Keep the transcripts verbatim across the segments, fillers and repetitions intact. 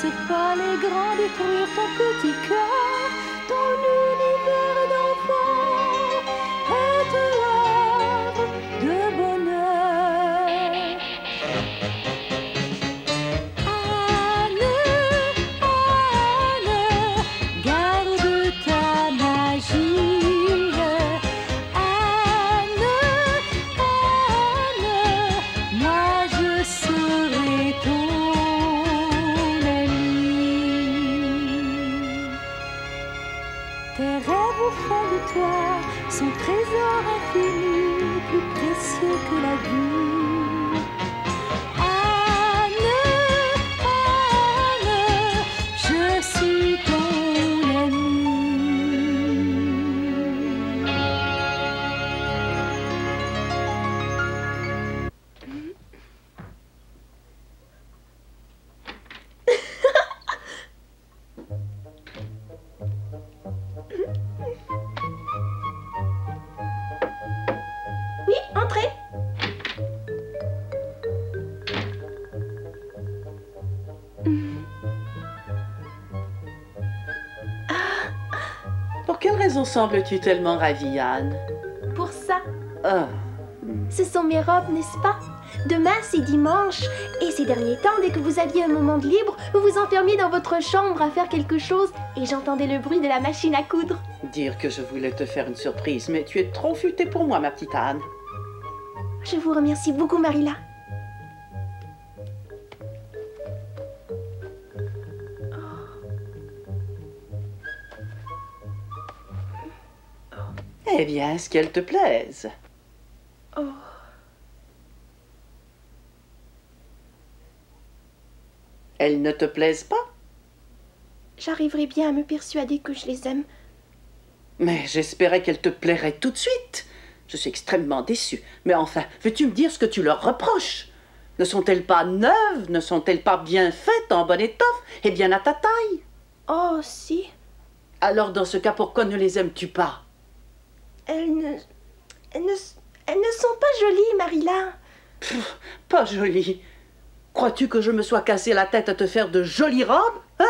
laisse pas les grands détruire ton petit cœur, ton univers d'enfant est un havre de bonheur. Anne, Anne, garde ta magie. Anne, Anne, moi je serai ton ami. Tes rêves au fond de toi sont trésors infinis, plus précieux que la vie. Anne, Anne, je suis ton ami. Oui, entrez. Pour quelle raison sembles-tu tellement ravie, Anne? Pour ça, Ah, ce sont mes robes, n'est-ce pas? Demain, c'est dimanche. Et ces derniers temps, dès que vous aviez un moment de libre, vous vous enfermiez dans votre chambre à faire quelque chose et j'entendais le bruit de la machine à coudre. dire que je voulais te faire une surprise, mais tu es trop futée pour moi, ma petite Anne. Je vous remercie beaucoup, Marilla. Eh bien, est-ce qu'elle te plaise? Oh. Elles ne te plaisent pas? J'arriverai bien à me persuader que je les aime. Mais j'espérais qu'elles te plairaient tout de suite. Je suis extrêmement déçue. Mais enfin, veux-tu me dire ce que tu leur reproches? Ne sont-elles pas neuves? Ne sont-elles pas bien faites, en bonne étoffe et bien à ta taille? Oh, si. Alors, dans ce cas, pourquoi ne les aimes-tu pas? Elles ne... Elles ne... Elles ne sont pas jolies, Marilla. Pff, pas jolies. Crois-tu que je me sois cassé la tête à te faire de jolies robes, hein?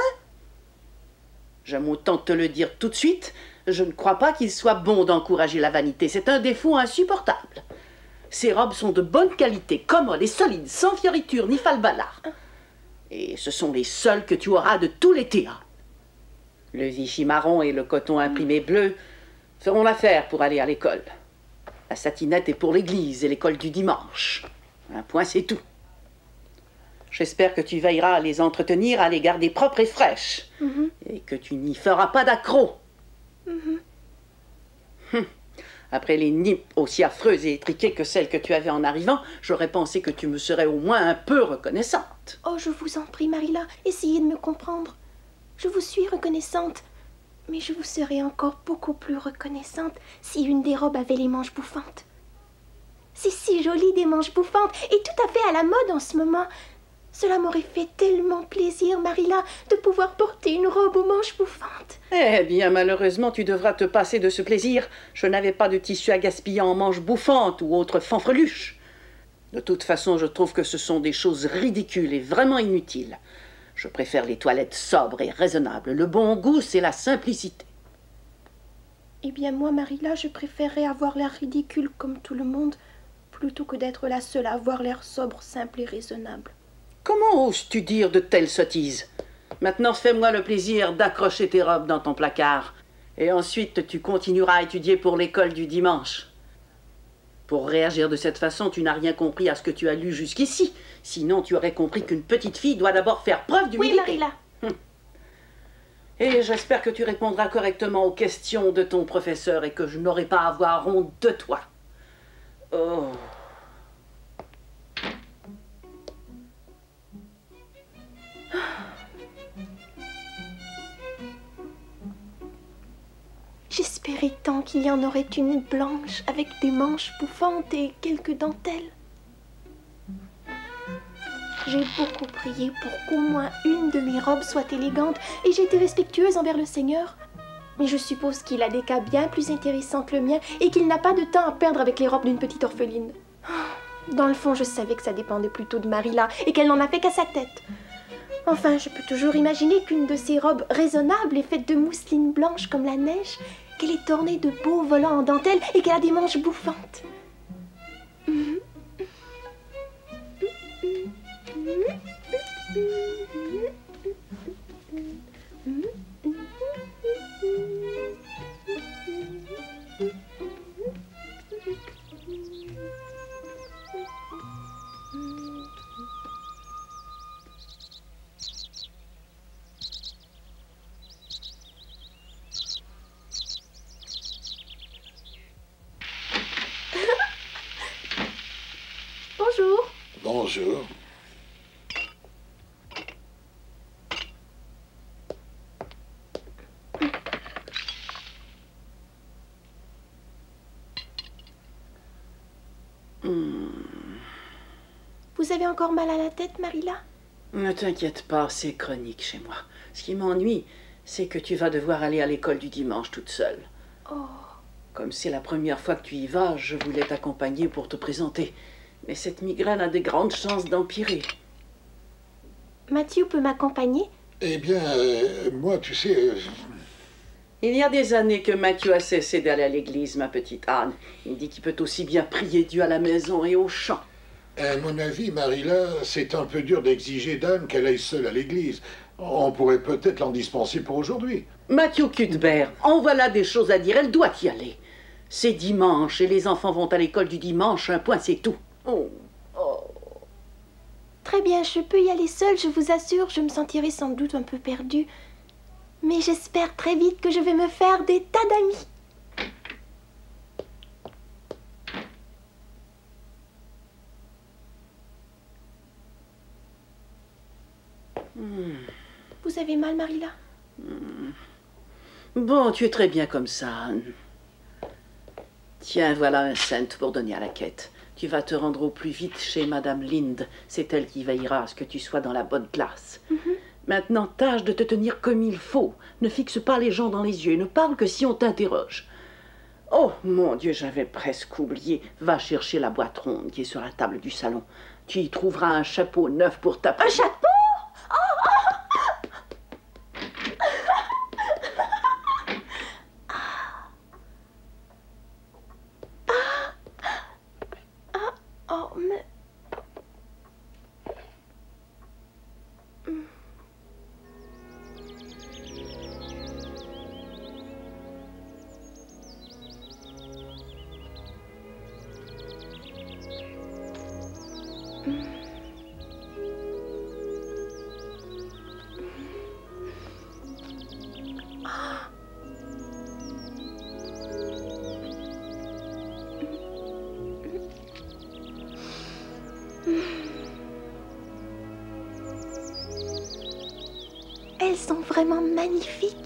J'aime autant te le dire tout de suite, je ne crois pas qu'il soit bon d'encourager la vanité. C'est un défaut insupportable. Ces robes sont de bonne qualité, commodes et solides, sans fioritures ni falbalas. Et ce sont les seules que tu auras de tout l'été. Le Vichy marron et le coton imprimé bleu feront l'affaire pour aller à l'école. La satinette est pour l'église et l'école du dimanche. Un point, c'est tout. J'espère que tu veilleras à les entretenir, à les garder propres et fraîches. Mm-hmm. Et que tu n'y feras pas d'accroc. Mm-hmm. Hum. Après les nippes aussi affreuses et étriquées que celles que tu avais en arrivant, j'aurais pensé que tu me serais au moins un peu reconnaissante. Oh, je vous en prie, Marilla, essayez de me comprendre. Je vous suis reconnaissante, mais je vous serais encore beaucoup plus reconnaissante si une des robes avait les manches bouffantes. C'est si joli des manches bouffantes et tout à fait à la mode en ce moment. Cela m'aurait fait tellement plaisir, Marilla, de pouvoir porter une robe aux manches bouffantes. Eh bien, malheureusement, tu devras te passer de ce plaisir. Je n'avais pas de tissu à gaspiller en manches bouffantes ou autres fanfreluches. De toute façon, je trouve que ce sont des choses ridicules et vraiment inutiles. Je préfère les toilettes sobres et raisonnables. Le bon goût, c'est la simplicité. Eh bien, moi, Marilla, je préférerais avoir l'air ridicule comme tout le monde, plutôt que d'être la seule à avoir l'air sobre, simple et raisonnable. Comment oses-tu dire de telles sottises? Maintenant, fais-moi le plaisir d'accrocher tes robes dans ton placard. Et ensuite, tu continueras à étudier pour l'école du dimanche. Pour réagir de cette façon, tu n'as rien compris à ce que tu as lu jusqu'ici. Sinon, tu aurais compris qu'une petite fille doit d'abord faire preuve d'humilité. Oui, Marilla. Hum. Et j'espère que tu répondras correctement aux questions de ton professeur et que je n'aurai pas à avoir honte de toi. Oh... J'espérais tant qu'il y en aurait une blanche avec des manches bouffantes et quelques dentelles. J'ai beaucoup prié pour qu'au moins une de mes robes soit élégante et j'ai été respectueuse envers le Seigneur. Mais je suppose qu'il a des cas bien plus intéressants que le mien et qu'il n'a pas de temps à perdre avec les robes d'une petite orpheline. Dans le fond, je savais que ça dépendait plutôt de Marilla et qu'elle n'en a fait qu'à sa tête. Enfin, je peux toujours imaginer qu'une de ces robes raisonnables est faite de mousseline blanche comme la neige, qu'elle est ornée de beaux volants en dentelle et qu'elle a des manches bouffantes. Bonjour. Bonjour. Vous avez encore mal à la tête, Marilla? Ne t'inquiète pas, c'est chronique chez moi. Ce qui m'ennuie, c'est que tu vas devoir aller à l'école du dimanche toute seule. Oh. Comme c'est la première fois que tu y vas, je voulais t'accompagner pour te présenter. Mais cette migraine a de grandes chances d'empirer. Mathieu peut m'accompagner? Eh bien, euh, moi, tu sais... euh, Il y a des années que Mathieu a cessé d'aller à l'église, ma petite Anne. Il dit qu'il peut aussi bien prier Dieu à la maison et au champ. à mon avis, Marilla, c'est un peu dur d'exiger d'Anne qu'elle aille seule à l'église. On pourrait peut-être l'en dispenser pour aujourd'hui. Mathieu Cuthbert, en voilà des choses à dire, elle doit y aller. C'est dimanche et les enfants vont à l'école du dimanche, un point c'est tout. Oh, oh. Très bien, je peux y aller seule, je vous assure, je me sentirai sans doute un peu perdue. Mais j'espère très vite que je vais me faire des tas d'amis. Hmm. Vous avez mal, Marilla? Hmm. Bon, tu es très bien comme ça, Anne. Tiens, voilà un cent pour donner à la quête. Tu vas te rendre au plus vite chez Madame Linde. C'est elle qui veillera à ce que tu sois dans la bonne classe. Mm-hmm. Maintenant, tâche de te tenir comme il faut. Ne fixe pas les gens dans les yeux et ne parle que si on t'interroge. Oh, mon Dieu, j'avais presque oublié. Va chercher la boîte ronde qui est sur la table du salon. Tu y trouveras un chapeau neuf pour ta... Un chapeau? Oh, mais... Elles sont vraiment magnifiques.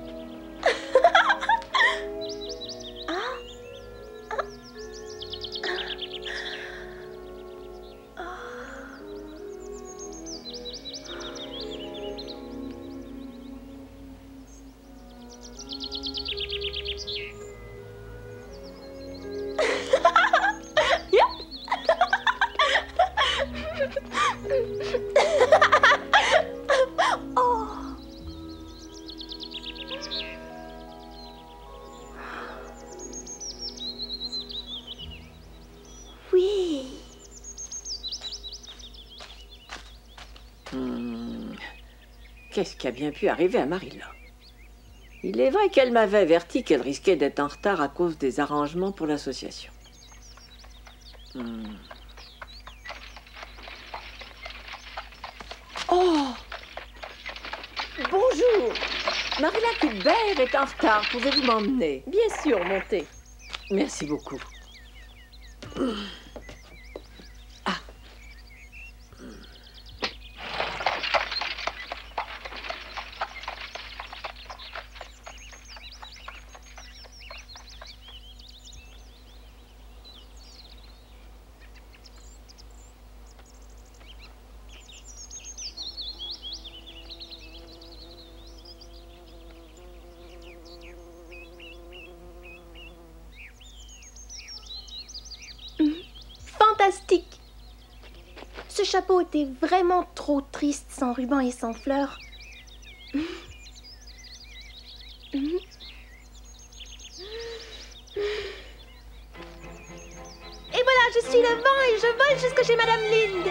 Oui. Hmm. Qu'est-ce qui a bien pu arriver à Marilla? Il est vrai qu'elle m'avait averti qu'elle risquait d'être en retard à cause des arrangements pour l'association. Hmm. Oh! Bonjour! Marilla Cuthbert est en retard. Pouvez-vous m'emmener? Bien sûr, montez. Merci beaucoup. Ah! chapeau était vraiment trop triste sans ruban et sans fleurs. Et voilà, je suis le vent et je vole jusque chez Madame Linde.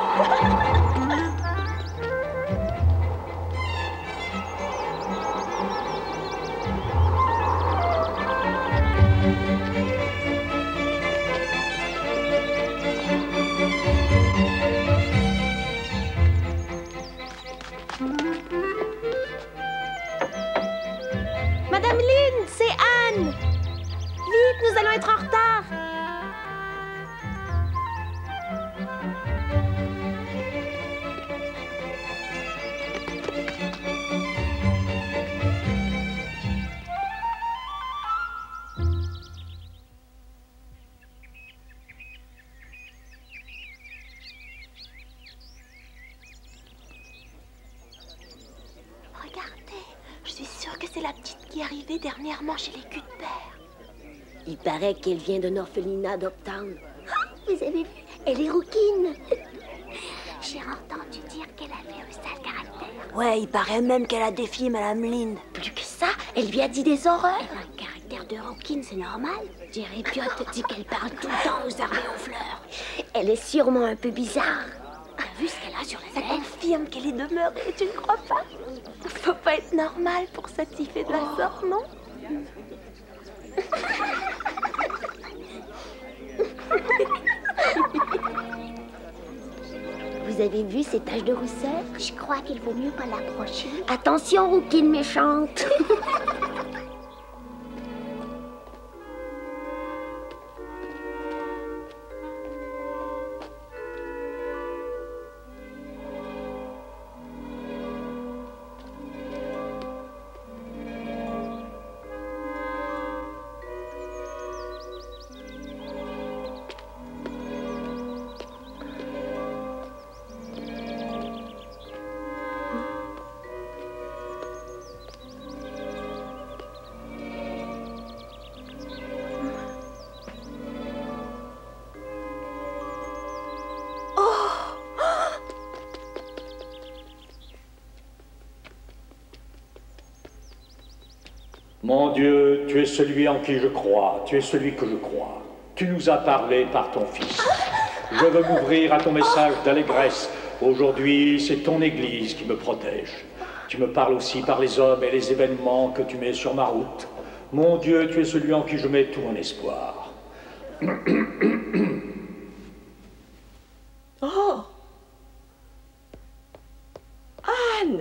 Madame Linde, c'est Anne. Vite, nous allons être en retard. Regardez, je suis sûre que c'est la petite qui est arrivée dernièrement chez les Cuthbert. Il paraît qu'elle vient d'un orphelinat d'Uptown. Oh, vous avez vu? Elle est rouquine. J'ai entendu dire qu'elle avait un sale caractère. Ouais, il paraît même qu'elle a défié Madame Linde. Plus que ça, elle lui a dit des horreurs. Elle a un caractère de rouquine, c'est normal. Jerry Piot te dit qu'elle parle tout le temps aux arbres et aux fleurs. Elle est sûrement un peu bizarre. T'as vu ce qu'elle a sur les Ça lèvres? confirme qu'elle est demeurée, tu ne crois pas? Faut pas être normal pour s'attifer de la sorte, non? Vous avez vu ces taches de rousseur? Je crois qu'il vaut mieux pas l'approcher. Attention, rouquine méchante! Mon Dieu, tu es celui en qui je crois, tu es celui que je crois. Tu nous as parlé par ton Fils. Je veux m'ouvrir à ton message d'allégresse. Aujourd'hui, c'est ton Église qui me protège. Tu me parles aussi par les hommes et les événements que tu mets sur ma route. Mon Dieu, tu es celui en qui je mets tout mon espoir. Oh! Anne!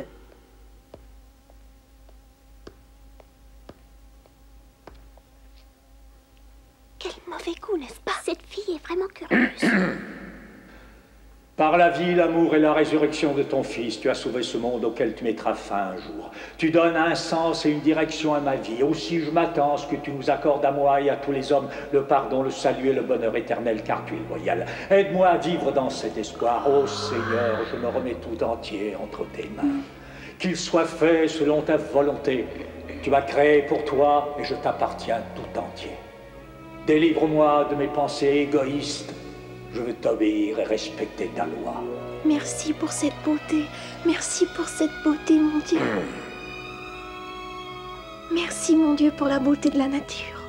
Quel mauvais goût, n'est-ce pas? Cette fille est vraiment curieuse. Par la vie, l'amour et la résurrection de ton Fils, tu as sauvé ce monde auquel tu mettras fin un jour. Tu donnes un sens et une direction à ma vie. Aussi, je m'attends à ce que tu nous accordes à moi et à tous les hommes le pardon, le salut et le bonheur éternel, car tu es loyal. Aide-moi à vivre dans cet espoir. Ô Seigneur, je me remets tout entier entre tes mains. Qu'il soit fait selon ta volonté. Tu m'as créé pour toi et je t'appartiens tout entier. Délivre-moi de mes pensées égoïstes. Je veux t'obéir et respecter ta loi. Merci pour cette beauté. Merci pour cette beauté, mon Dieu. Merci, mon Dieu, pour la beauté de la nature.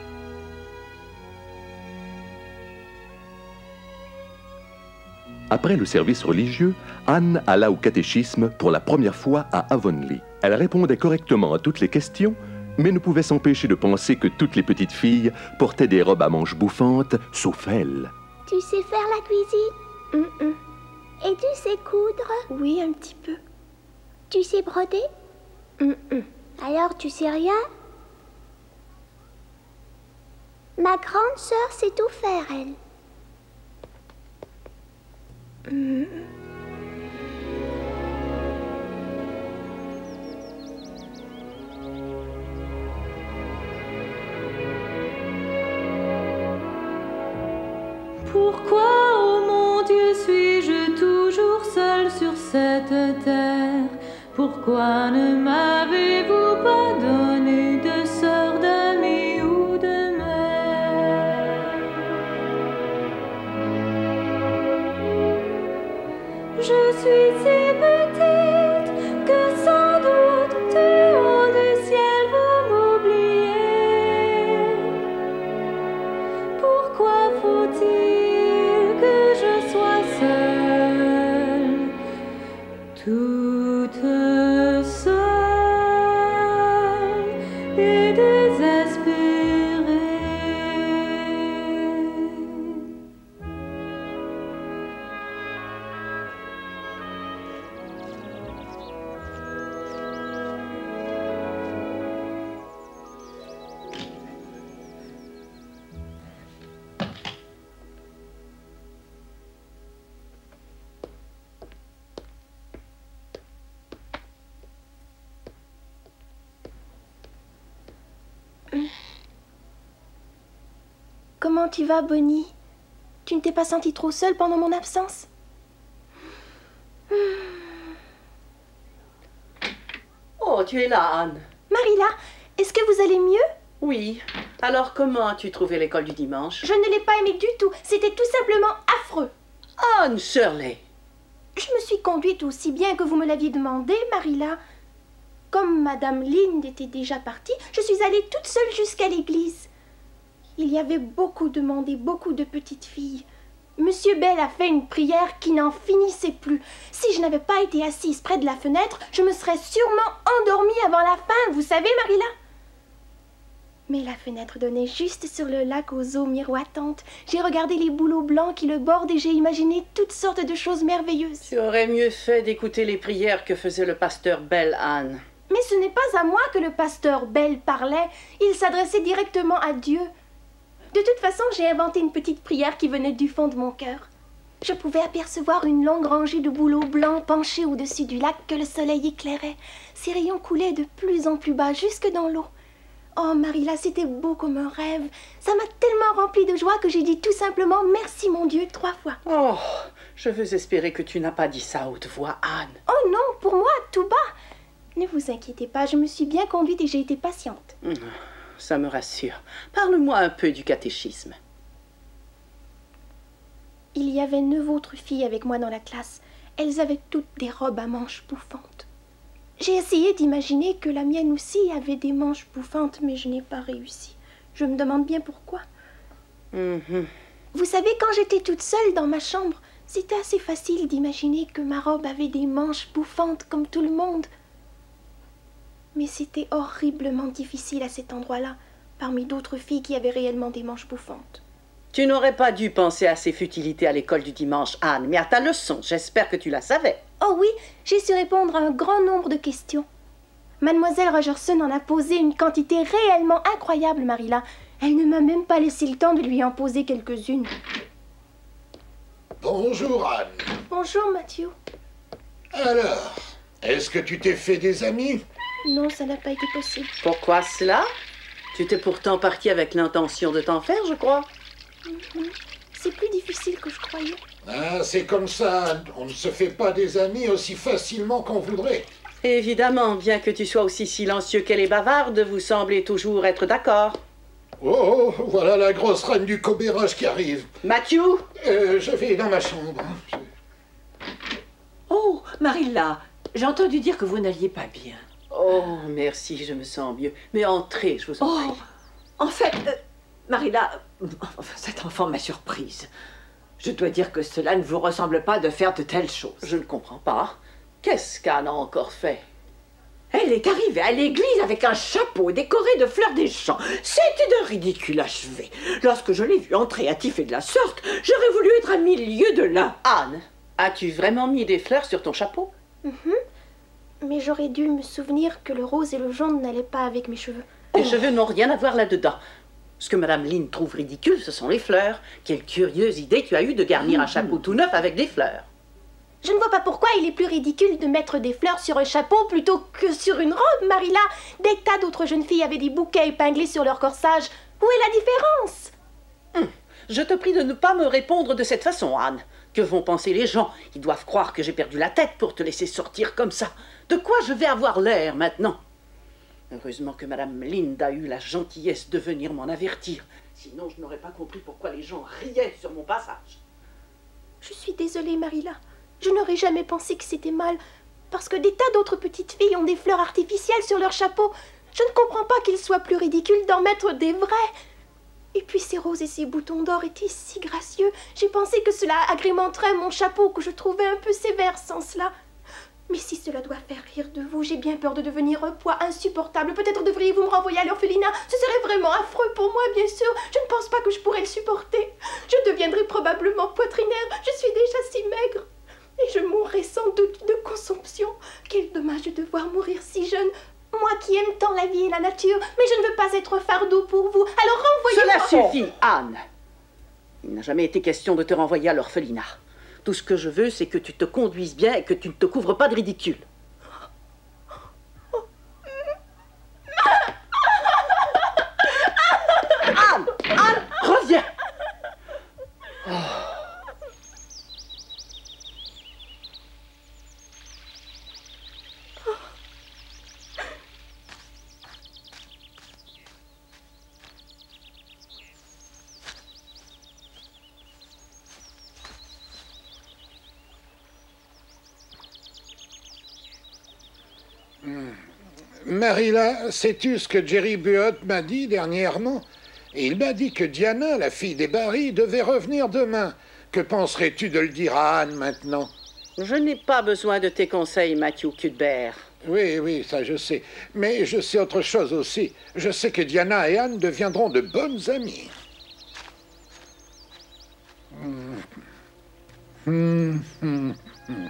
Après le service religieux, Anne alla au catéchisme pour la première fois à Avonlea. Elle répondait correctement à toutes les questions, mais ne pouvait s'empêcher de penser que toutes les petites filles portaient des robes à manches bouffantes, sauf elle. Tu sais faire la cuisine? Mm-mm. Et tu sais coudre? Oui, un petit peu. Tu sais broder? Mm-mm. Alors tu sais rien? Ma grande sœur sait tout faire, elle. Mm. Pourquoi, ô mon Dieu, suis-je toujours seule sur cette terre? Pourquoi ne m'avez-vous pas donné de sœur, d'amie ou de mère? toute seule et désespérée. Comment tu vas, Bonnie? Tu ne t'es pas sentie trop seule pendant mon absence? Oh, tu es là, Anne. Marilla, est-ce que vous allez mieux? Oui. Alors, comment as-tu trouvé l'école du dimanche? Je ne l'ai pas aimée du tout. C'était tout simplement affreux. Anne Shirley. Je me suis conduite aussi bien que vous me l'aviez demandé, Marilla. Comme Madame Lynn était déjà partie, je suis allée toute seule jusqu'à l'église. Il y avait beaucoup de monde et beaucoup de petites filles. Monsieur Bell a fait une prière qui n'en finissait plus. Si je n'avais pas été assise près de la fenêtre, je me serais sûrement endormie avant la fin, vous savez, Marilla. Mais la fenêtre donnait juste sur le lac aux eaux miroitantes. J'ai regardé les bouleaux blancs qui le bordent et j'ai imaginé toutes sortes de choses merveilleuses. Tu aurais mieux fait d'écouter les prières que faisait le pasteur Bell, Anne. Mais ce n'est pas à moi que le pasteur Bell parlait. Il s'adressait directement à Dieu. De toute façon, j'ai inventé une petite prière qui venait du fond de mon cœur. Je pouvais apercevoir une longue rangée de bouleaux blancs penchés au-dessus du lac que le soleil éclairait. Ces rayons coulaient de plus en plus bas jusque dans l'eau. Oh, Marilla, c'était beau comme un rêve. Ça m'a tellement rempli de joie que j'ai dit tout simplement « Merci, mon Dieu » trois fois. Oh, je veux espérer que tu n'as pas dit ça à haute voix, Anne. Oh non, pour moi, tout bas. Ne vous inquiétez pas, je me suis bien conduite et j'ai été patiente. Mmh. Ça me rassure. Parle-moi un peu du catéchisme. Il y avait neuf autres filles avec moi dans la classe. Elles avaient toutes des robes à manches bouffantes. J'ai essayé d'imaginer que la mienne aussi avait des manches bouffantes, mais je n'ai pas réussi. Je me demande bien pourquoi. Mmh. Vous savez, quand j'étais toute seule dans ma chambre, c'était assez facile d'imaginer que ma robe avait des manches bouffantes comme tout le monde. Mais c'était horriblement difficile à cet endroit-là, parmi d'autres filles qui avaient réellement des manches bouffantes. Tu n'aurais pas dû penser à ces futilités à l'école du dimanche, Anne, mais à ta leçon. J'espère que tu la savais. Oh oui, j'ai su répondre à un grand nombre de questions. Mademoiselle Rogerson en a posé une quantité réellement incroyable, Marilla. Elle ne m'a même pas laissé le temps de lui en poser quelques-unes. Bonjour, Anne. Bonjour, Mathieu. Alors, est-ce que tu t'es fait des amis? Non, ça n'a pas été possible. Pourquoi cela? Tu t'es pourtant partie avec l'intention de t'en faire, je crois. Mm-hmm. C'est plus difficile que je croyais. Ah, c'est comme ça, Anne. On ne se fait pas des amis aussi facilement qu'on voudrait. Évidemment, bien que tu sois aussi silencieux qu'elle est bavarde, vous semblez toujours être d'accord. Oh, voilà la grosse reine du commérage qui arrive. Matthew? euh, Je vais dans ma chambre. Je... Oh, Marilla, j'ai entendu dire que vous n'alliez pas bien. Oh, merci, je me sens mieux. Mais entrez, je vous en prie. Oh, en fait, euh, Marilla, cet enfant m'a surprise. Je dois dire que cela ne vous ressemble pas de faire de telles choses. Je ne comprends pas. Qu'est-ce qu'Anne a encore fait? Elle est arrivée à l'église avec un chapeau décoré de fleurs des champs. C'était d'un ridicule achevé. Lorsque je l'ai vue entrer hâtifée de la sorte, j'aurais voulu être à mille lieues de là. Anne, as-tu vraiment mis des fleurs sur ton chapeau? Mm-hmm. Mais j'aurais dû me souvenir que le rose et le jaune n'allaient pas avec mes cheveux. Les oh. cheveux n'ont rien à voir là-dedans. Ce que Madame Lynn trouve ridicule, ce sont les fleurs. Quelle curieuse idée tu as eue de garnir un chapeau tout neuf avec des fleurs. Je ne vois pas pourquoi il est plus ridicule de mettre des fleurs sur un chapeau plutôt que sur une robe, Marilla. Des tas d'autres jeunes filles avaient des bouquets épinglés sur leur corsage. Où est la différence? hum. Je te prie de ne pas me répondre de cette façon, Anne. Que vont penser les gens? Ils doivent croire que j'ai perdu la tête pour te laisser sortir comme ça. De quoi je vais avoir l'air maintenant? Heureusement que Madame Lynn a eu la gentillesse de venir m'en avertir. Sinon, je n'aurais pas compris pourquoi les gens riaient sur mon passage. Je suis désolée, Marilla. Je n'aurais jamais pensé que c'était mal, parce que des tas d'autres petites filles ont des fleurs artificielles sur leur chapeau. Je ne comprends pas qu'il soit plus ridicule d'en mettre des vrais. Et puis ces roses et ces boutons d'or étaient si gracieux. J'ai pensé que cela agrémenterait mon chapeau, que je trouvais un peu sévère sans cela. Mais si cela doit faire rire de vous, j'ai bien peur de devenir un poids insupportable. Peut-être devriez-vous me renvoyer à l'orphelinat. Ce serait vraiment affreux pour moi, bien sûr. Je ne pense pas que je pourrais le supporter. Je deviendrai probablement poitrinaire. Je suis déjà si maigre. Et je mourrai sans doute de consomption. Quel dommage de devoir mourir si jeune. Moi qui aime tant la vie et la nature. Mais je ne veux pas être fardeau pour vous. Alors renvoyez-moi. Cela suffit, Anne. Il n'a jamais été question de te renvoyer à l'orphelinat. Tout ce que je veux, c'est que tu te conduises bien et que tu ne te couvres pas de ridicule. Anne! Anne! Reviens! Oh. Marilla, sais-tu ce que Jerry Buote m'a dit dernièrement? Il m'a dit que Diana, la fille des Barry, devait revenir demain. Que penserais-tu de le dire à Anne maintenant? Je n'ai pas besoin de tes conseils, Matthew Cuthbert. Oui, oui, ça je sais. Mais je sais autre chose aussi. Je sais que Diana et Anne deviendront de bonnes amies. Hum. Hum, hum, hum.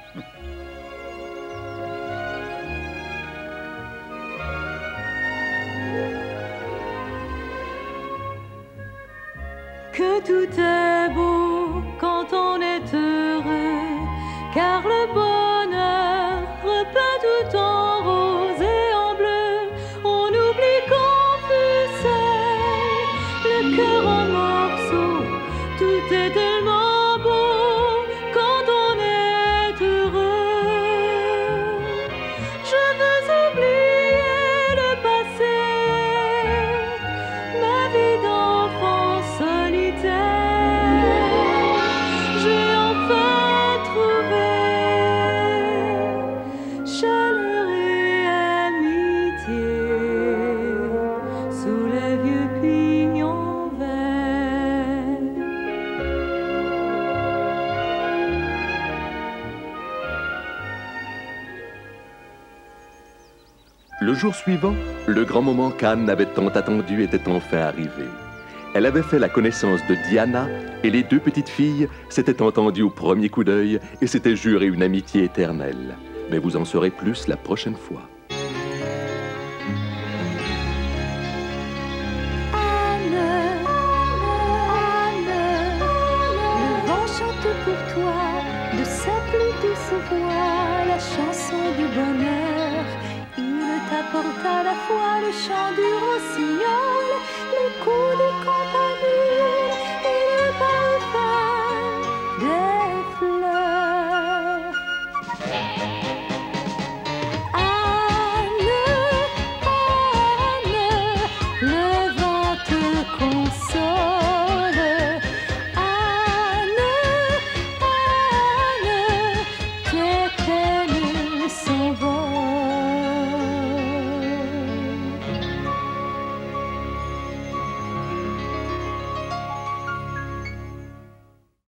Que tout est beau quand on est heureux, car le bonheur repeint tout en rose et en bleu. On oublie qu'on fut seul, le cœur en morceaux, tout est tellement beau quand on est heureux. Je veux oublier le passé, ma vie d'enfant solitaire. J'ai enfin trouvé chaleur et amitié sous les vieux pignons verts. Le jour suivant, le grand moment qu'Anne avait tant attendu était enfin arrivé. Elle avait fait la connaissance de Diana et les deux petites filles s'étaient entendues au premier coup d'œil et s'étaient juré une amitié éternelle. Mais vous en saurez plus la prochaine fois. Anne, Anne, le vent chante pour toi de sa plus douce voix la chanson du bonheur. Il t'apporte à la fois le chant du roi